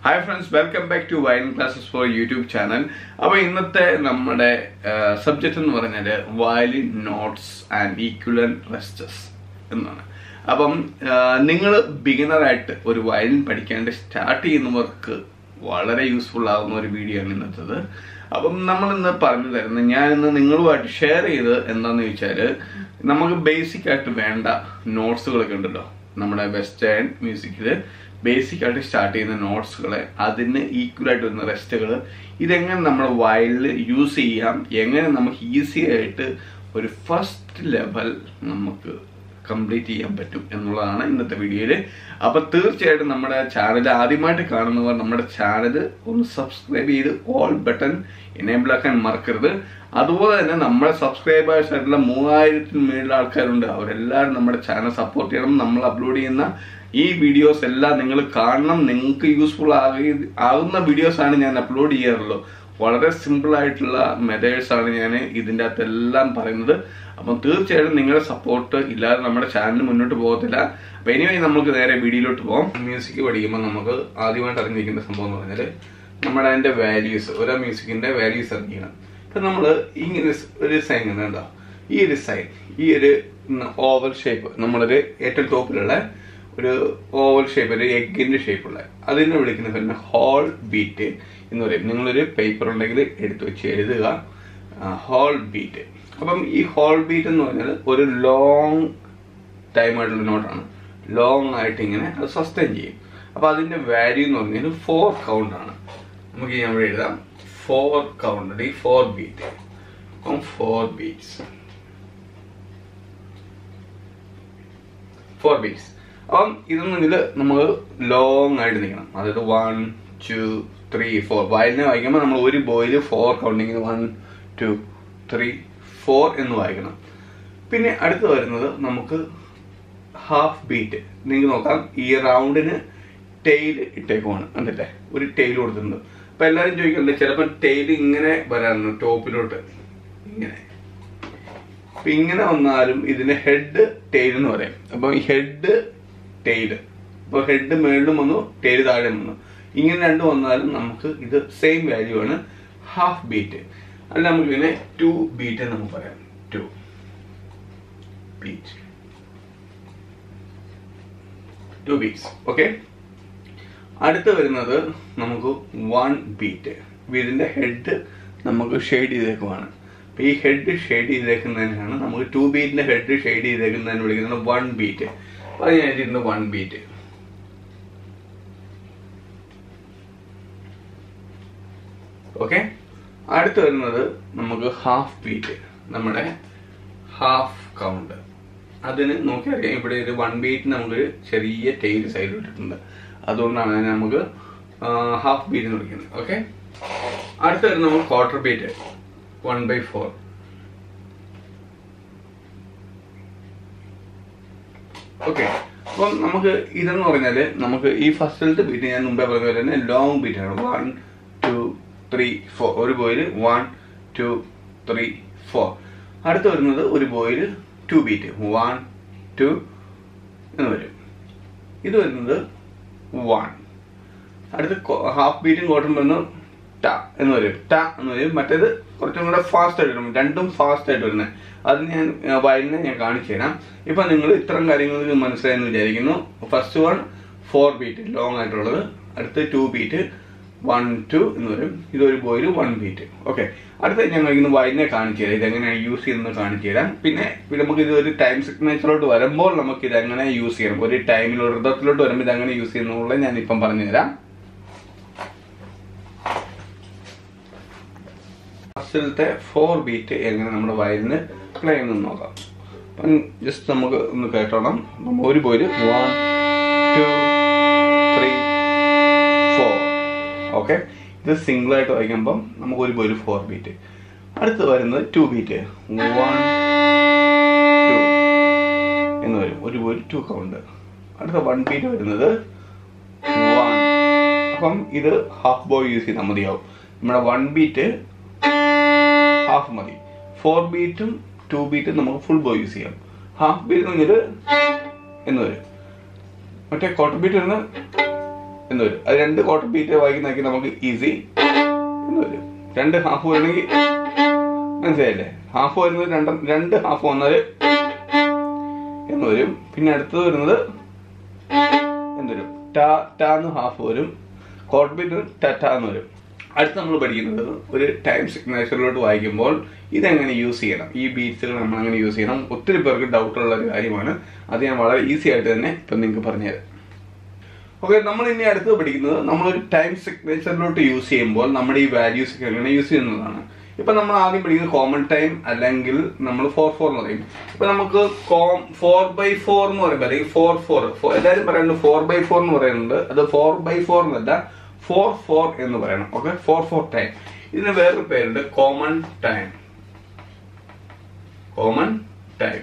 Hi friends, welcome back to Violin Classes for YouTube channel. Now, our subject is violin notes and equivalent registers. Now, if you are a beginner at violin, start work very useful video. Now, we share basic notes. Western music basic start in the notes equal to the rest of the while use easy first level complete in the video. Third channel subscribe all button enable and marker. That's subscribers are channel support upload these videos useful videos upload simple methods support channel anyway video music values music values oval shape oval shape, egg in the shape. That's a whole beat. You paper whole beat. This whole beat is a long time. Long sustain. That's the value 4 count. 4 count, 4 beat. 4 beats. 4 beats. This is long. 1, 2, 3, 4. While now I can boil 4 counting 1, 2, 3, 4 in the Pinne at the half beat. This round in a tail it take on under that. Tail or the Pella enjoy the tailing in a banana top pilot. Pingana on the arm is in a head tail no about head. Tail. But head the middle tail the item. Ingen and on the same value on a half beat. And I'm going to 2 beat and number 2 beat. 2 beats. Okay. Add another number 1 beat. Within the head, number shade is a head shade is number 2 beat in the head shade is 1 beat. I did the 1 beat. Okay? Add another number half beat. Number half count. That's no 1 beat number tail side. That's half beat. Okay? Add another quarter beat. 1/4. Okay. Well, this first beat is long beat. 1, 2, 3, 4. 1, 2, 3, 4. That's another 2 beat. 1, 2. This is 1. That's half beat in ta. Ta. Fast random fast that's why if first one 4 beat long 2 beat 1, 2 this is 1 beat. Okay. That's why use time signature use time use 4 beat violin play just 1, 2, 3, 4. Okay, this single 4 beat. That's 2 beat. 1, 2. 2 count. That's 1 beat. 1. This is half boy use 1 beat. Half money. 4 beat, 2 beat, full boy use. Half beat is quarter beat. എന്ന് വരും. അത് 2 quarter beat വായിക്കുന്നതാക്കി നമുക്ക് easy എന്ന് വരും. 2 half വരണമെങ്കിൽ മനസ്സിലായില്ലേ? Half വരുന്നത് 2 half വന്നാൽ എന്ന് വരും. പിന്നെ അടുത്തത് വരുന്നത് എന്ത് വരും? ടാന്ന് ഹാഫ് വരും. ക്വാർട്ടർ ബീറ്റ് ട എന്ന് വരും. അടുത്ത് നമ്മൾ പഠിക്കുന്നത് ഒരു ടൈം സിഗ്നേച്ചറിലോട്ട് വായിക്കുമ്പോൾ ഇതെങ്ങനെ യൂസ് ചെയ്യണം, ഈ ബീറ്റ്സുകൾ നമ്മൾ അങ്ങനെ യൂസ് ചെയ്യണം. ഒത്തിരി പേർക്ക് ഡൗട്ടുള്ള ഒരു കാര്യമാണ്. അത് ഞാൻ വളരെ ഈസി ആയിട്ട് തന്നെ ഇപ്പം നിങ്ങൾക്ക് പറഞ്ഞുതരാം. ഓക്കെ, നമ്മൾ ഇനി അടുത്ത് പഠിക്കുന്നത് നമ്മളൊരു ടൈം സിഗ്നേച്ചറിലോട്ട് യൂസ് ചെയ്യുമ്പോൾ നമ്മുടെ ഈ വാല്യൂസ് എങ്ങനെ യൂസ് ചെയ്യുന്നതാണ്. ഇപ്പൊ നമ്മൾ ആദ്യം പഠിക്കുന്നത് കോമൺ ടൈം അല്ലെങ്കിൽ നമ്മൾ 4/4 എന്ന് പറയും. ഇപ്പൊ നമുക്ക് 4/4 എന്ന് പറയുമ്പോൾ അല്ലെങ്കിൽ 4/4 എല്ലാവരും പറയുന്നുണ്ട് 4/4 എന്ന് പറയുന്നുണ്ട്. അത് 4/4 എന്നല്ല, 4/4 എന്ന് പറയണം. Okay, 4/4 time. ഇതിന് വേറൊരു പേരുണ്ട്, കോമൺ ടൈം. Common time.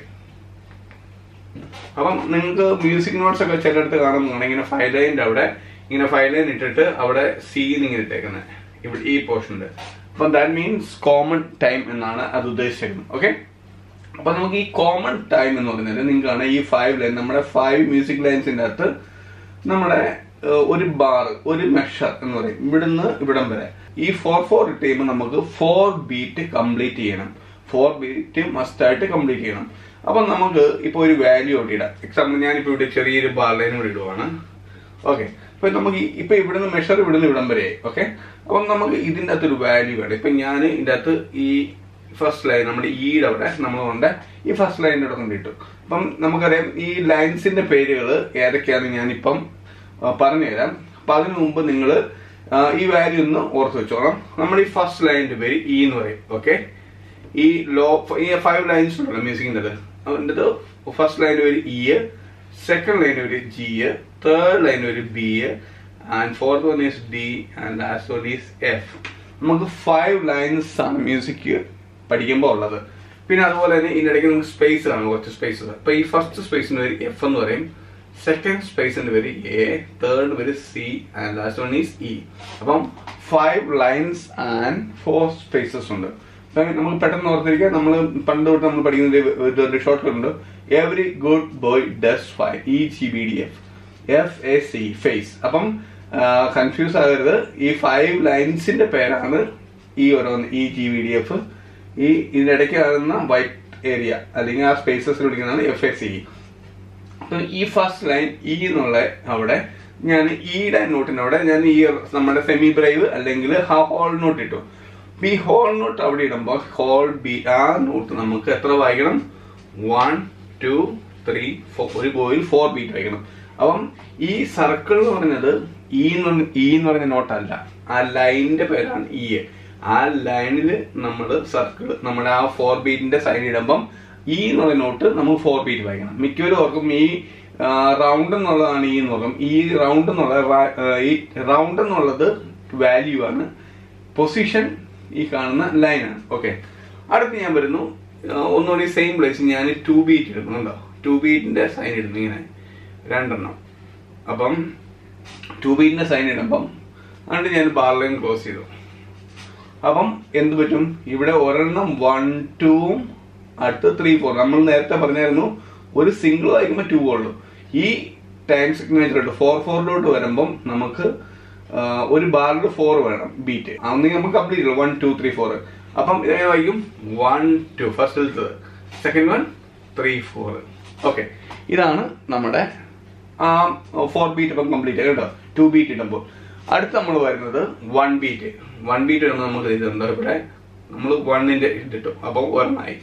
അപ്പം നിങ്ങൾക്ക് മ്യൂസിക് നോട്ട്സ് ഒക്കെ ചിലടത്ത് കാണുന്നതാണ് ഇങ്ങനെ 5 ലൈൻ്റെ അവിടെ ഇങ്ങനെ 5 ലൈൻ ഇട്ടിട്ട് അവിടെ സി ഇങ്ങനെ ഇട്ടേക്കുന്നത് ഇവിടെ ഈ പോർഷനിൽ. അപ്പം ദാറ്റ് മീൻസ് കോമൺ ടൈം എന്നാണ് അത് ഉദ്ദേശിക്കുന്നത്. ഓക്കെ, അപ്പൊ നമുക്ക് ഈ കോമൺ ടൈം എന്ന് പറയുന്നത് നിങ്ങൾക്കാണ് ഈ 5 ലൈൻ, നമ്മുടെ 5 മ്യൂസിക് ലൈൻസിന്റെ അകത്ത് നമ്മുടെ ഒരു ബാർ, ഒരു മെഷർ എന്ന് പറയും, ഇവിടുന്ന് ഇവിടം വരെ. ഈ 4/4 ഇട്ട് കഴിയുമ്പോൾ നമുക്ക് 4 ബീറ്റ് കംപ്ലീറ്റ് ചെയ്യണം. 4 ബീറ്റ് മസ്റ്റ് ആയിട്ട് കംപ്ലീറ്റ് ചെയ്യണം. അപ്പൊ നമുക്ക് ഇപ്പൊ ഒരു വാല്യൂ ഇവിടെ ഇടാം. എക്സാമ്പിൾ ഞാനിപ്പോ ഇവിടെ ചെറിയൊരു ബാർ ലൈൻ കൂടി ഇടുവാണ്. ഓക്കെ, അപ്പൊ നമുക്ക് ഇപ്പൊ ഇവിടുന്ന് മെഷർ ഇവിടുന്ന് ഇവിടം വരെയായി. ഓക്കെ, അപ്പം നമുക്ക് ഇതിൻ്റെ അകത്തൊരു വാല്യൂ വേണം. ഇപ്പൊ ഞാൻ ഇതിൻ്റെ അകത്ത് ഈ ഫസ്റ്റ് ലൈൻ നമ്മുടെ ഈയുടെ അവിടെ നമ്മൾ കൊണ്ട് ഈ ഫസ്റ്റ് ലൈനിൻ്റെ അവിടെ കൊണ്ടിട്ടു. അപ്പം നമുക്കറിയാം ഈ ലൈൻസിന്റെ പേരുകൾ ഏതൊക്കെയാണെന്ന് ഞാനിപ്പം പറഞ്ഞുതരാം. അപ്പൊ അതിനു മുമ്പ് നിങ്ങൾ ഈ വാല്യൂ ഒന്ന് ഓർത്ത് വെച്ചോളാം. നമ്മുടെ ഈ ഫസ്റ്റ് ലൈനിന്റെ പേര് ഇ എന്ന് പറയും. ഓക്കെ, ഈ ഈ 5 ലൈൻസ് ഉണ്ടല്ലോ മ്യൂസിക്കിൻ്റെ അതിൻ്റെ ഫസ്റ്റ് ലൈനിന്റെ പേര് ഇ, സെക്കൻഡ് ലൈനിന്റെ പേര് ജി, തേർഡ് ലൈനിന്റെ പേര് B, and fourth one is D, and last one is F. നമുക്ക് 5 ലൈൻസ് ആണ് മ്യൂസിക് പഠിക്കുമ്പോൾ ഉള്ളത്. പിന്നെ അതുപോലെ തന്നെ ഇതിനിടയ്ക്ക് നമുക്ക് സ്പേസ് ആണ്, കുറച്ച് സ്പേസ്. അപ്പൊ ഈ ഫസ്റ്റ് സ്പേസിന്റെ പേര് എഫ് എന്ന് പറയും, സെക്കൻഡ് സ്പേസിന്റെ പേര് എ, തേർഡ് പേര് C, and last one is E. അപ്പം 5 ലൈൻസ് ആൻഡ് 4 സ്പേസസ് ഉണ്ട്. നമുക്ക് പെട്ടെന്ന് ഓർത്തിരിക്കുക, നമ്മൾ പണ്ട് തൊട്ട് നമ്മൾ പഠിക്കുന്ന ഷോർട്ട് കട്ട് ഉണ്ട്, every good boy does 5 EGBDF FAC face. അപ്പം കൺഫ്യൂസ് ആകരുത്, ഈ 5 ലൈൻസിന്റെ പേരാണ് ഈ ഓരോന്ന് EGBDF. ഈ ഇതിനിടയ്ക്ക് ആകുന്ന വൈറ്റ് ഏരിയ അല്ലെങ്കിൽ ആ സ്പേസസ് വിളിക്കുന്നതാണ് FAC. അപ്പൊ ഈ ഫസ്റ്റ് ലൈൻ ഇ എന്നുള്ള അവിടെ ഞാൻ ഈയുടെ നോട്ടിനവിടെ ഞാൻ ഈ നമ്മുടെ സെമി ബ്രൈവ് അല്ലെങ്കിൽ ഹോൾ നോട്ട് ഇട്ടു. ഈ ഹോൾ നോട്ട് അവിടെ ഇടുമ്പോൾ ഹോൾ ബി ആ നോട്ട് നമുക്ക് എത്ര വായിക്കണം? 1 2 3 4. ഒരു ബോയിൽ 4 ബീറ്റ് വായിക്കണം. അപ്പം ഈ സർക്കിൾ എന്ന് പറഞ്ഞത് ഇ എന്ന് പറഞ്ഞ നോട്ടല്ല, ആ ലൈനിന്റെ പേരാണ് ഇ. ആ ലൈനിൽ നമ്മൾ സർക്കിൾ നമ്മുടെ ആ 4 ബീറ്റിന്റെ സൈഡ് ഇടുമ്പം ഇ എന്നുള്ള നോട്ട് നമ്മൾ 4 ബീറ്റ് വായിക്കണം. മിക്കവരും ഓർക്കും ഈ റൗണ്ട് എന്നുള്ളതാണ് ഇ എന്ന് പറയും. ഈ റൗണ്ട് എന്നുള്ളത് വാല്യൂ ആണ്, പൊസിഷൻ ഈ കാണുന്ന ലൈനാണ്. ഓക്കെ, അടുത്ത് ഞാൻ വരുന്നു ഒന്നുകൂടി സെയിം പ്ലേസ് ഞാൻ 2 ബീറ്റ് ഇടുന്നുണ്ടോ, 2 ബീറ്റിന്റെ സൈൻ ഇടുന്നു ഇങ്ങനെ 2 എണ്ണം. അപ്പം 2 ബീറ്റിന്റെ സൈൻ ഇടുമ്പം അതുകൊണ്ട് ഞാൻ ബാർ ലൈൻ ക്ലോസ് ചെയ്തു. അപ്പം എന്ത് പറ്റും? ഇവിടെ ഒരെണ്ണം 1 2 അടുത്ത് 3 4. നമ്മൾ നേരത്തെ പറഞ്ഞായിരുന്നു ഒരു സിംഗിൾ വായിക്കുമ്പോൾ 2 ഉള്ളൂ. ഈ ടൈം സിഗ്നേച്ചർ 4/4 വരുമ്പം നമുക്ക് ഒരു ബാറിൽ 4 വേണം ബീറ്റ്. അന്നെങ്കിൽ നമുക്ക് കംപ്ലീറ്റ് ഉള്ളൂ 1 2 3 4. അപ്പം ഇതെങ്ങനെ വായിക്കും? 1 2 ഫസ്റ്റ്, സെക്കൻഡ് 1 3 4. ഓക്കെ, ഇതാണ് നമ്മുടെ 4 ബീറ്റ് ഇപ്പം കംപ്ലീറ്റ് കേട്ടോ, 2 ബീറ്റ് ഇടുമ്പോൾ. അടുത്ത് നമ്മൾ വരുന്നത് 1 ബീറ്റ്. 1 ബീറ്റ് ഇടുമ്പോൾ നമുക്ക് ഇതുണ്ടോ, ഇവിടെ നമ്മൾ 1ന്റെ ഇട്ടിട്ടു. അപ്പം 1 ആയി,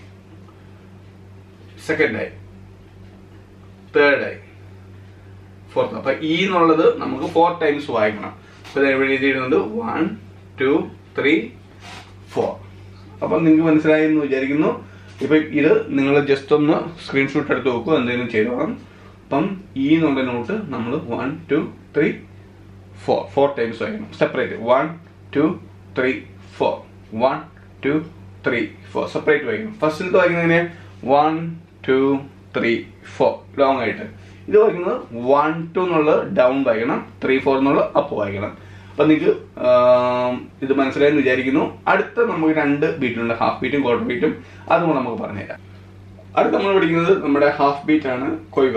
സെക്കൻഡ് ആയി, തേർഡ് ആയി, ഫോർത്ത്. അപ്പൊ ഇ എന്നുള്ളത് നമുക്ക് 4 ടൈംസ് വായിക്കണം. അപ്പൊ ഇവിടെ എഴുതിയിടുന്നത് 1 2 3 4. അപ്പൊ നിങ്ങൾക്ക് മനസ്സിലായി എന്ന് വിചാരിക്കുന്നു. ഇപ്പൊ ഇത് നിങ്ങൾ ജസ്റ്റ് ഒന്ന് സ്ക്രീൻഷോട്ട് എടുത്ത് നോക്കുക, എന്തെങ്കിലും ചെയ്തോളാം. അപ്പം ഇ എന്നുള്ള നോട്ട് നമ്മൾ 1 2 3 4 ടൈംസ് വായിക്കണം സെപ്പറേറ്റ്. 1 2 3 4 1 2 3 4 സെപ്പറേറ്റ് വായിക്കണം. ഫസ്റ്റിലത്തെ വായിക്കുന്നതിന് 1 2 3 4 ലോങ് ആയിട്ട്. ഇത് വായിക്കുന്നത് 1 2 എന്നുള്ളത് ഡൗൺ വായിക്കണം, 3 4 എന്നുള്ളത് അപ്പ് വായിക്കണം. അപ്പൊ നിങ്ങൾക്ക് ഇത് മനസ്സിലായെന്ന് വിചാരിക്കുന്നു. അടുത്ത നമുക്ക് 2 ബീറ്റുണ്ട്, ഹാഫ് ബീറ്റും ക്വാർട്ടർ ബീറ്റും. അതും നമുക്ക് പറഞ്ഞുതരാം. അടുത്ത നമ്മൾ പഠിക്കുന്നത് നമ്മുടെ ഹാഫ് ബീറ്റ് ആണ്, കൊയ്വർ.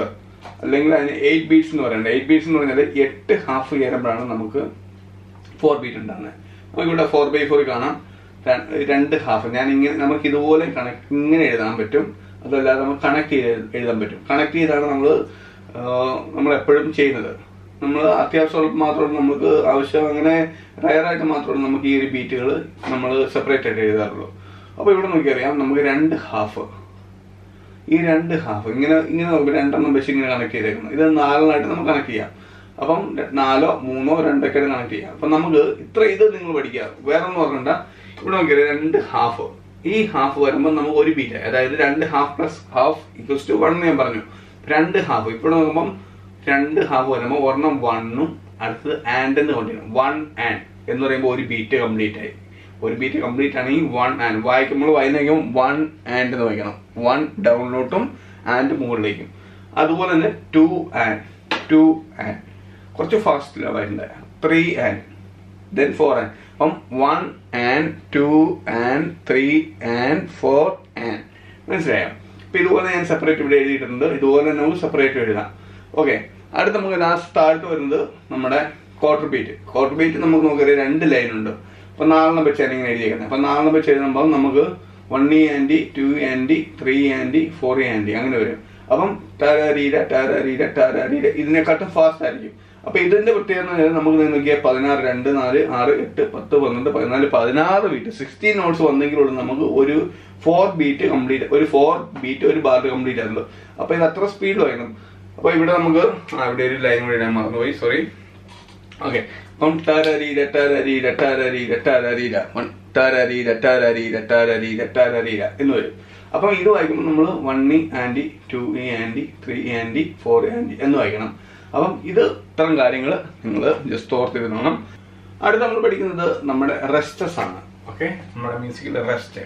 അല്ലെങ്കിൽ അതിന് 8 ബീറ്റ്സ് എന്ന് പറയുന്നത്. 8 ബീറ്റ്സ് എന്ന് പറഞ്ഞാൽ 8 ഹാഫ് ചേരുമ്പോഴാണ് നമുക്ക് 4 ബീറ്റ് ഉണ്ടാകുന്നത്. നമുക്ക് ഇവിടെ 4/4 കാണാം, 2 ഹാഫ്. ഞാൻ ഇങ്ങനെ നമുക്ക് ഇതുപോലെ ഇങ്ങനെ എഴുതാൻ പറ്റും, അതല്ലാതെ നമുക്ക് കണക്ട് ചെയ്ത് എഴുതാൻ പറ്റും. കണക്ട് ചെയ്താണ് നമ്മൾ എപ്പോഴും ചെയ്യുന്നത്. നമ്മൾ അത്യാവശ്യം മാത്രമേ നമുക്ക് ആവശ്യം, അങ്ങനെ റയറായിട്ട് മാത്രമേ നമുക്ക് ഈ ഒരു ബീറ്റുകൾ നമ്മൾ സെപ്പറേറ്റ് ആയിട്ട് എഴുതാറുള്ളൂ. അപ്പോൾ ഇവിടെ നോക്കിയറിയാം നമുക്ക് 2 ഹാഫ്, ഈ 2 ഹാഫ് ഇങ്ങനെ നമുക്ക് 2 വെച്ച് ഇങ്ങനെ കണക്ട് ചെയ്തേക്കണം. ഇത് 4 നമുക്ക് കണക്ട് ചെയ്യാം. അപ്പം 4, 3, 2 ഒക്കെ കണക്ട് ചെയ്യാം. അപ്പം നമുക്ക് ഇത് നിങ്ങൾ പഠിക്കുക, വേറെ ഒന്നും ഓർക്കണ്ട. ഇവിടെ നോക്കിയാൽ 2 ഹാഫ്, ഈ ഹാഫ് വരുമ്പോൾ നമുക്ക് ഒരു ബീറ്റ്, അതായത് 2 half plus half equals to 1 ഞാൻ പറഞ്ഞു. 2 ഹാഫ് ഇപ്പോൾ നോക്കുമ്പം 2 ഹാഫ് വരുമ്പോൾ ഒരെണ്ണം 1ഉം അടുത്തത് ആൻഡ് എന്ന് കൊണ്ടിരിക്കണം. 1 ആൻഡ് എന്ന് പറയുമ്പോൾ ഒരു ബീറ്റ് കംപ്ലീറ്റ് ആയി. ഒരു ബീറ്റ് കംപ്ലീറ്റ് ആണെങ്കിൽ 1 ആൻഡ് വായിക്കുമ്പോൾ വായിക്കുമ്പോൾ 1 ആൻഡ് എന്ന് വായിക്കണം. 1 ഡൗണിലോട്ടും ആൻഡ് മുകളിലേക്കും. അതുപോലെ തന്നെ 2 ആൻഡ് കുറച്ച് ഫാസ്റ്റിലാണ് വരുന്നത്. 3 ആൻഡ് ദെൻ 4 ആൻഡ്. അപ്പം 1 ആൻഡ് 2 ആൻഡ് 3 ആൻഡ് 4 ആൻഡ്. മനസ്സിലായോ? അപ്പം ഇതുപോലെ ഞാൻ സെപ്പറേറ്റ് ഇവിടെ എഴുതിയിട്ടുണ്ട്. ഇതുപോലെ നമുക്ക് സെപ്പറേറ്റ് എഴുതാം. ഓക്കെ, അടുത്ത് നമുക്ക് ലാസ്റ്റ് താഴത്ത് വരുന്നത് നമ്മുടെ ക്വാർട്ടർ ബീറ്റ്. നമുക്ക് നോക്കിയാൽ 2 ലൈൻ ഉണ്ട്. അപ്പം 4 വെച്ചാണ് ഇങ്ങനെ എഴുതിയേക്കുന്നത്. അപ്പം 4 വെച്ച് എഴുതുമ്പോൾ നമുക്ക് 1 ആൻഡ് 2 ആൻഡ് 3 ആൻഡ് 4 ആൻഡ് അങ്ങനെ വരും. അപ്പം ടാരീര ഇതിനെക്കാട്ടും ഫാസ്റ്റ് ആയിരിക്കും. അപ്പൊ ഇതിന്റെ പ്രത്യേകത നമുക്ക് നോക്കിയാൽ 16, 2, 4, 6, 8, 10, 12, 14, 16 ബീറ്റ് 16 നോട്ട്സ് വന്നെങ്കിലുള്ള നമുക്ക് ഒരു 4 ബീറ്റ് കംപ്ലീറ്റ്, ഒരു 4 ബീറ്റ് ഒരു ബാർ കംപ്ലീറ്റ് ആണല്ലോ. അപ്പൊ ഇത് അത്ര സ്പീഡ് വായിക്കണം. അപ്പൊ ഇവിടെ നമുക്ക് ഇവിടെ ഒരു ലൈൻ കൂടി ഇടാൻ മറന്നുപോയി, സോറി. ഓക്കെ, അപ്പം എന്ന് വരും. അപ്പം ഇത് വായിക്കുമ്പോൾ നമ്മൾ 1 ആൻഡ് 2 ആൻഡ് 3 ആൻഡ് 4 ആൻഡ് എന്ന് വായിക്കണം. അപ്പം ഇത് ഇത്തരം കാര്യങ്ങൾ നിങ്ങൾ ജസ്റ്റ് ഓർത്തിരുന്നോണം. അടുത്ത നമ്മൾ പഠിക്കുന്നത് നമ്മുടെ റെസ്റ്റസ് ആണ്. ഓക്കെ, നമ്മുടെ മ്യൂസിക്കിലെ റെസ്റ്റ്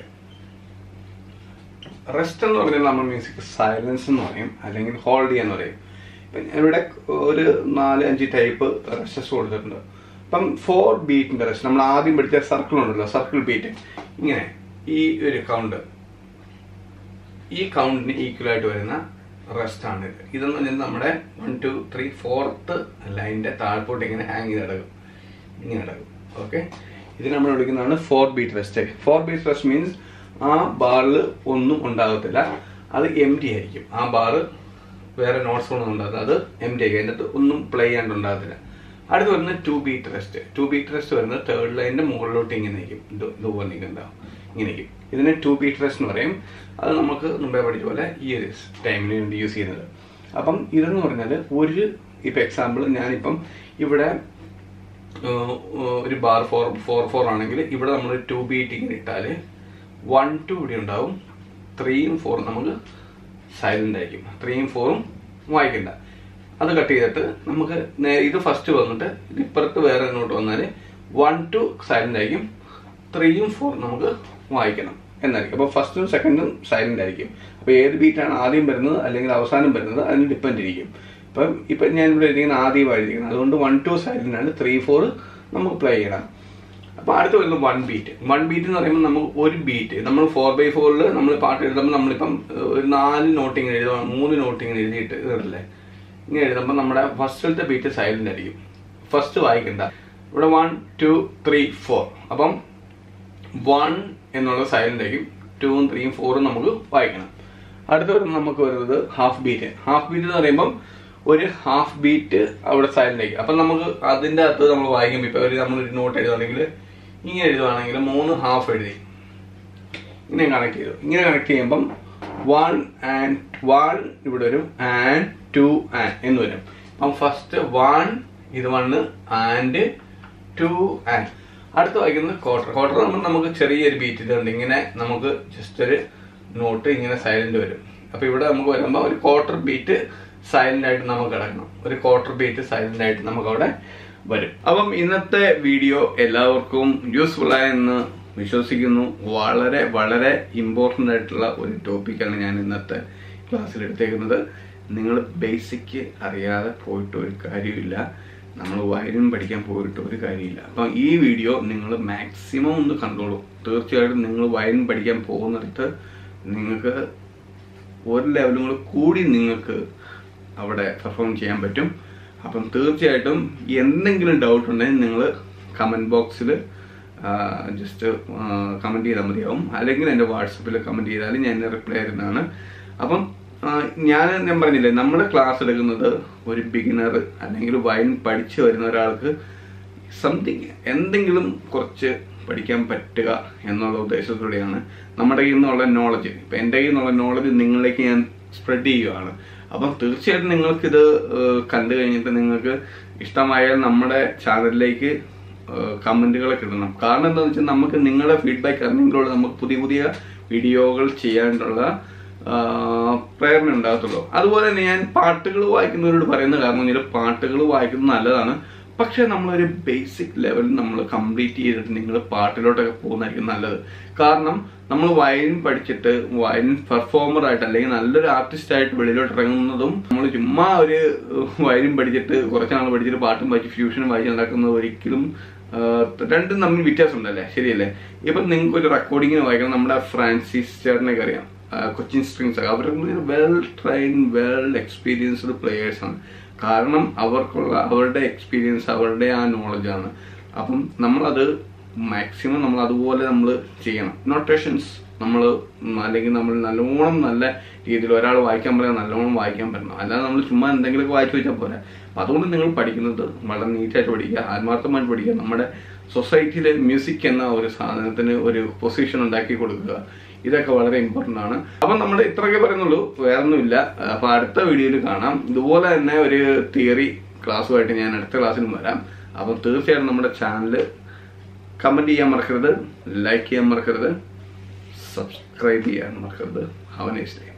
എന്ന് പറഞ്ഞാൽ നമ്മുടെ മ്യൂസിക് സൈലൻസ് എന്ന് പറയും, അല്ലെങ്കിൽ ഹോൾഡ് ചെയ്യാന്ന് പറയും. ഇവിടെ ഒരു 4-5 ടൈപ്പ് റെസ്റ്റസ് കൊടുത്തിട്ടുണ്ട്. അപ്പം 4 ബീറ്റിന്റെ റെസ്റ്റ് നമ്മൾ ആദ്യം പഠിച്ച സർക്കിൾ ഉണ്ടല്ലോ, സർക്കിൾ ബീറ്റ്. ഇങ്ങനെ ഈ ഒരു കൗണ്ട്, ഈ കൗണ്ടിന് ഈക്വൽ ആയിട്ട് വരുന്ന റെസ്റ്റ് ആണ് ഇത്. ഇതെന്ന് പറഞ്ഞാൽ നമ്മുടെ 1, 2, 3, 4th ലൈനിന്റെ താഴ്പോട്ട് ഇങ്ങനെ ഹാങ് ചെയ്ത് കിടക്കും, ഇങ്ങനെ കിടക്കും. ഓക്കെ, ഇത് നമ്മൾ വിളിക്കുന്നതാണ് 4 beat rest. 4 beat rest means ആ ബാറിൽ ഒന്നും ഉണ്ടാകത്തില്ല, അത് എം ടി ആയിരിക്കും. ആ ബാറ് വേറെ നോട്ട്സ് ഒന്നും ഉണ്ടാകത്തില്ല, അത് എം ടി ആയിരിക്കും. അതിൻ്റെ അകത്ത് ഒന്നും പ്ലേ ചെയ്യാണ്ട് ഉണ്ടാകത്തില്ല. അടുത്ത് വരുന്നത് 2 ബീറ്റ് റെസ്റ്റ്. 2 ബീറ്റ് റെസ്റ്റ് വരുന്നത് 3rd ലൈനിന്റെ മുകളിലോട്ട് ഇങ്ങനെ നിൽക്കും, ഇതുപോലെ നിൽക്കുന്നുണ്ടാവും, ഇങ്ങനെ നിൽക്കും. ഇതിനെ 2 ബീറ്റ് റെസ്റ്റ് എന്ന് പറയും. അത് നമുക്ക് മുമ്പേ പഠിച്ച പോലെ ഈ ഒരു ടൈമിന് വേണ്ടി യൂസ് ചെയ്യുന്നത്. അപ്പം ഇതെന്ന് പറഞ്ഞാൽ ഇപ്പം എക്സാമ്പിൾ ഞാനിപ്പം ഇവിടെ ഒരു ബാർ 4/4 ആണെങ്കിൽ ഇവിടെ നമ്മൾ 2 ബീറ്റ് ഇങ്ങനെ ഇട്ടാൽ 1, 2 ഇവിടെ ഉണ്ടാവും, 3ഉം 4ഉം നമുക്ക് സൈലന്റ് ആയിരിക്കും. 3ഉം 4ഉം വായിക്കണ്ട. അത് കട്ട് ചെയ്തിട്ട് നമുക്ക് ഇത് ഫസ്റ്റ് വന്നിട്ട് ഇപ്പുറത്ത് വേറെ ഇങ്ങോട്ട് വന്നാൽ 1, 2 സൈലന്റ് ആയിരിക്കും, 3ഉം 4ഉം നമുക്ക് വായിക്കണം എന്നായിരിക്കും. അപ്പോൾ ഫസ്റ്റും സെക്കൻഡും സൈലന്റ് ആയിരിക്കും. അപ്പോൾ ഏത് ബീറ്റാണ് ആദ്യം വരുന്നത് അല്ലെങ്കിൽ അവസാനം വരുന്നത് അതിന് ഡിപ്പെൻഡ് ഇരിക്കും. ഇപ്പം ഞാൻ ഇവിടെ എഴുതിയിരിക്കുന്നത് ആദ്യമായി എഴുതിയിരിക്കുന്നത്, അതുകൊണ്ട് 1, 2 സൈലന്റ് ആണ്, 3, 4 നമുക്ക് പ്ലേ ചെയ്യണം. അപ്പോൾ അടുത്ത് വരുന്നത് 1 ബീറ്റ്. 1 ബീറ്റ് എന്ന് പറയുമ്പോൾ നമുക്ക് ഒരു ബീറ്റ്, നമ്മൾ 4/4 നമ്മൾ പാട്ട് എഴുതുമ്പോൾ നമ്മളിപ്പം ഒരു 4 നോട്ടിങ്ങനെ എഴുതുക, 3 നോട്ടിങ്ങനെ എഴുതിയിട്ട് ഇതല്ലേ ഇങ്ങനെ എഴുതുമ്പോൾ നമ്മുടെ ഫസ്റ്റത്തെ ബീറ്റ് സൈലന്റ് ആയിരിക്കും, ഫസ്റ്റ് വായിക്കണ്ട. ഇവിടെ 1, 2, 3, 4. അപ്പം 1 എന്നുള്ള സൈലന്റ് ആയിരിക്കും, 2ഉം 3ഉം 4ഉം നമുക്ക് വായിക്കണം. അടുത്ത നമുക്ക് വരുന്നത് ഹാഫ് ബീറ്റ്. ഹാഫ് ബീറ്റ് എന്ന് പറയുമ്പം ഒരു ഹാഫ് ബീറ്റ് അവിടെ സൈലന്റ് ആയിരിക്കും. അപ്പം നമുക്ക് അതിൻ്റെ അകത്ത് നമ്മൾ വായിക്കുമ്പോൾ ഇപ്പം നമ്മളൊരു നോട്ട് എഴുതുകയാണെങ്കിൽ ഇങ്ങനെ എഴുതുകയാണെങ്കിൽ 3 ഹാഫ് എഴുതി ഇങ്ങനെ കണക്ട് ചെയ്തു. ഇങ്ങനെ കണക്ട് ചെയ്യുമ്പം 1 ആൻഡ് 1 ഇവിടെ വരും, ആൻഡ് 2 ആൻഡ് എന്ന് വരും. അപ്പം ഫസ്റ്റ് 1 ഇത് 1 ആൻഡ് 2 ആൻഡ്. അടുത്ത് വായിക്കുന്നത് ക്വാർട്ടർ നമ്മൾ നമുക്ക് ചെറിയൊരു ബീറ്റ് ഇതുണ്ട്, ഇങ്ങനെ നമുക്ക് ജസ്റ്റ് ഒരു നോട്ട് ഇങ്ങനെ സൈലന്റ് വരും. അപ്പൊ ഇവിടെ നമുക്ക് വരുമ്പോൾ ഒരു ക്വാർട്ടർ ബീറ്റ് സൈലന്റ് ആയിട്ട് നമുക്ക് കിടക്കണം, ഒരു ക്വാർട്ടർ ബീറ്റ് സൈലന്റ് ആയിട്ട് നമുക്ക് അവിടെ വരും. അപ്പം ഇന്നത്തെ വീഡിയോ എല്ലാവർക്കും യൂസ്ഫുൾ ആയെന്ന് വിശ്വസിക്കുന്നു. വളരെ വളരെ ഇമ്പോർട്ടൻ്റ് ആയിട്ടുള്ള ഒരു ടോപ്പിക്കാണ് ഞാൻ ഇന്നത്തെ ക്ലാസ്സിൽ എടുത്തേക്കുന്നത്. നിങ്ങൾ ബേസിക് അറിയാതെ പോയിട്ട് ഒരു കാര്യമില്ല, നമ്മൾ വയലിൻ പഠിക്കാൻ പോയിട്ട് ഒരു കാര്യമില്ല. അപ്പം ഈ വീഡിയോ നിങ്ങൾ മാക്സിമം ഒന്ന് കണ്ടോളൂ. തീർച്ചയായിട്ടും നിങ്ങൾ വയലിൻ പഠിക്കാൻ പോകുന്നിടത്ത് നിങ്ങൾക്ക് ഒരു ലെവലും കൂടി നിങ്ങൾക്ക് അവിടെ പെർഫോം ചെയ്യാൻ പറ്റും. അപ്പം തീർച്ചയായിട്ടും എന്തെങ്കിലും ഡൗട്ട് ഉണ്ടെങ്കിൽ നിങ്ങൾ കമൻറ്റ് ബോക്സിൽ ജസ്റ്റ് കമൻറ്റ് ചെയ്താൽ മതിയാവും. അല്ലെങ്കിൽ എൻ്റെ വാട്സപ്പിൽ കമൻറ്റ് ചെയ്താൽ ഞാൻ റിപ്ലൈ തരുന്നതാണ്. അപ്പം ഞാൻ പറഞ്ഞില്ലേ, നമ്മുടെ ക്ലാസ് എടുക്കുന്നത് ഒരു ബിഗിനർ അല്ലെങ്കിൽ വൈൻ പഠിച്ചു വരുന്ന ഒരാൾക്ക് എന്തെങ്കിലും കുറച്ച് പഠിക്കാൻ പറ്റുക എന്നുള്ള ഉദ്ദേശത്തോടെയാണ് നമ്മുടെ കയ്യിൽ നിന്നുള്ള നോളജ്. ഇപ്പം എൻ്റെ കയ്യിൽ നിന്നുള്ള നോളജ് നിങ്ങളിലേക്ക് ഞാൻ സ്പ്രെഡ് ചെയ്യുകയാണ്. അപ്പം തീർച്ചയായിട്ടും നിങ്ങൾക്കിത് കണ്ടു കഴിഞ്ഞിട്ട് നിങ്ങൾക്ക് ഇഷ്ടമായാൽ നമ്മുടെ ചാനലിലേക്ക് കമൻറ്റുകളൊക്കെ ഇടണം. കാരണം എന്താണെന്ന് വെച്ചാൽ നമുക്ക് നിങ്ങളുടെ ഫീഡ്ബാക്ക് അറിഞ്ഞെങ്കിലുള്ള നമുക്ക് പുതിയ പുതിയ വീഡിയോകൾ ചെയ്യാനുള്ള പ്രേരണ ഉണ്ടാകത്തുള്ളൂ. അതുപോലെ തന്നെ ഞാൻ പാട്ടുകൾ വായിക്കുന്നവരോട് പറയുന്ന കാരണം വെച്ചാൽ പാട്ടുകൾ വായിക്കുന്നത് നല്ലതാണ്, പക്ഷെ നമ്മളൊരു ബേസിക് ലെവൽ നമ്മൾ കംപ്ലീറ്റ് ചെയ്തിട്ട് നിങ്ങൾ പാട്ടിലോട്ടൊക്കെ പോകുന്നതായിരിക്കും നല്ലത്. കാരണം നമ്മൾ വയലിൻ പഠിച്ചിട്ട് വയലിൻ പെർഫോമറായിട്ട് അല്ലെങ്കിൽ നല്ലൊരു ആർട്ടിസ്റ്റായിട്ട് വെളിയിലോട്ട് ഇറങ്ങുന്നതും നമ്മൾ ചുമ്മാ ഒരു വയലിൻ പഠിച്ചിട്ട് കുറച്ച് നാൾ പഠിച്ചിട്ട് പാട്ടും വായിച്ച് ഫ്യൂഷനും വായിച്ച് നടക്കുന്നത് ഒരിക്കലും രണ്ടും തമ്മിൽ വ്യത്യാസമുണ്ടല്ലേ, ശരിയല്ലേ? ഇപ്പം നിങ്ങൾക്ക് ഒരു റെക്കോർഡിങ്ങിന് വായിക്കണം. നമ്മുടെ ഫ്രാൻസിസ് ചേട്ടനൊക്കെ അറിയാം, കൊച്ചിൻ സ്ട്രിങ്സ് ഒക്കെ, അവരൊക്കെ വെൽ ട്രെയിൻഡ് വെൽ എക്സ്പീരിയൻസ്ഡ് പ്ലേയേഴ്സാണ്. കാരണം അവരുടെ എക്സ്പീരിയൻസ്, അവരുടെ ആ നോളജാണ്. അപ്പം നമ്മളത് മാക്സിമം നമ്മൾ അതുപോലെ നമ്മൾ ചെയ്യണം. നൊട്ടേഷൻസ് നമ്മൾ അല്ലെങ്കിൽ നമ്മൾ നല്ലോണം നല്ല രീതിയിൽ ഒരാൾ വായിക്കാൻ പറയാൻ നല്ലോണം വായിക്കാൻ പറ്റണം. അല്ലാതെ നമ്മൾ ചുമ്മാ എന്തെങ്കിലുമൊക്കെ വായിച്ചു വെച്ചാൽ പോരാ. അപ്പം അതുകൊണ്ട് നിങ്ങൾ പഠിക്കുന്നത് വളരെ നീറ്റായിട്ട് പഠിക്കുക, ആത്മാർത്ഥമായിട്ട് പഠിക്കുക. നമ്മുടെ സൊസൈറ്റിയിൽ മ്യൂസിക് എന്ന ഒരു സാധനത്തിന് ഒരു പൊസിഷൻ ഉണ്ടാക്കി കൊടുക്കുക. ഇതൊക്കെ വളരെ ഇമ്പോർട്ടൻ്റ് ആണ്. അപ്പം നമ്മൾ ഇത്രയൊക്കെ പറയുന്നുള്ളൂ, വേറൊന്നുമില്ല. അപ്പോൾ അടുത്ത വീഡിയോയിൽ കാണാം. ഇതുപോലെ തന്നെ ഒരു തിയറി ക്ലാസ്സുമായിട്ട് ഞാൻ അടുത്ത ക്ലാസ്സിലും വരാം. അപ്പം തീർച്ചയായിട്ടും നമ്മുടെ ചാനൽ കമൻറ്റ് ചെയ്യാൻ മറക്കരുത്, ലൈക്ക് ചെയ്യാൻ മറക്കരുത്, സബ്സ്ക്രൈബ് ചെയ്യാൻ മറക്കരുത്. Have a nice day.